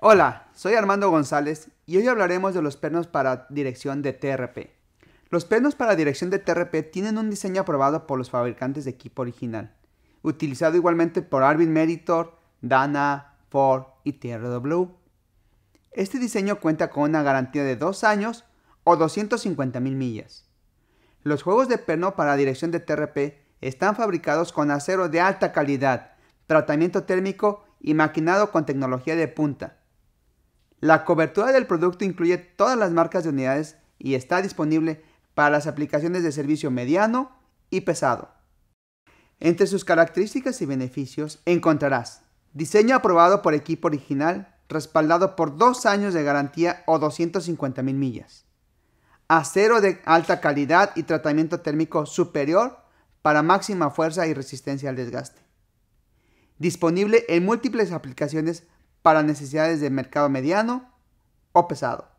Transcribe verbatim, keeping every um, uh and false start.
Hola, soy Armando González y hoy hablaremos de los pernos para dirección de T R P. Los pernos para dirección de T R P tienen un diseño aprobado por los fabricantes de equipo original, utilizado igualmente por Arvin Meritor, Dana, Ford y T R W. Este diseño cuenta con una garantía de dos años o doscientas cincuenta mil millas. Los juegos de perno para dirección de T R P están fabricados con acero de alta calidad, tratamiento térmico y maquinado con tecnología de punta. La cobertura del producto incluye todas las marcas de unidades y está disponible para las aplicaciones de servicio mediano y pesado. Entre sus características y beneficios encontrarás diseño aprobado por equipo original, respaldado por dos años de garantía o doscientas cincuenta mil millas. Acero de alta calidad y tratamiento térmico superior para máxima fuerza y resistencia al desgaste. Disponible en múltiples aplicaciones para necesidades de mercado mediano o pesado.